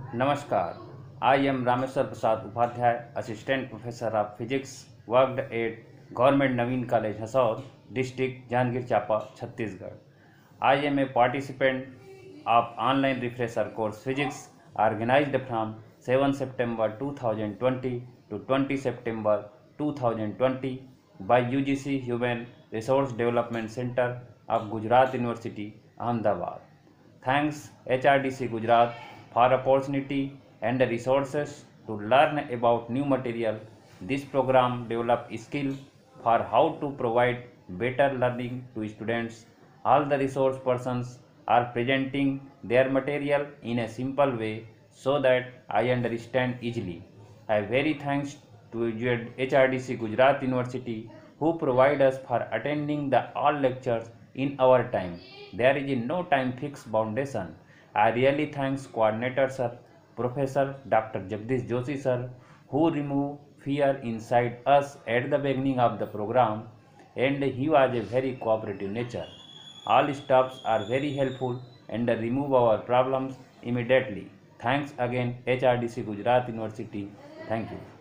Namaskar. I am Rameswar Prasad Upadhyay, Assistant Professor of Physics, worked at Government Naveen College, Hasaur, District, Jahangir Chapa, Chhattisgarh. I am a participant of online refresher course Physics organized from 7 September 2020 to 20 September 2020 by UGC Human Resource Development Center of Gujarat University, Ahmedabad. Thanks HRDC Gujarat for opportunity and the resources to learn about new material. This program develop skill for how to provide better learning to students. All the resource persons are presenting their material in a simple way so that I understand easily. I very thanks to HRDC Gujarat University who provide us for attending the all lectures in our time. There is no time fixed foundation. I really thanks coordinator sir, Professor Dr. Jagdish Joshi sir, who removed fear inside us at the beginning of the program, and he was a very cooperative nature. All staffs are very helpful and remove our problems immediately. Thanks again HRDC Gujarat University. Thank you.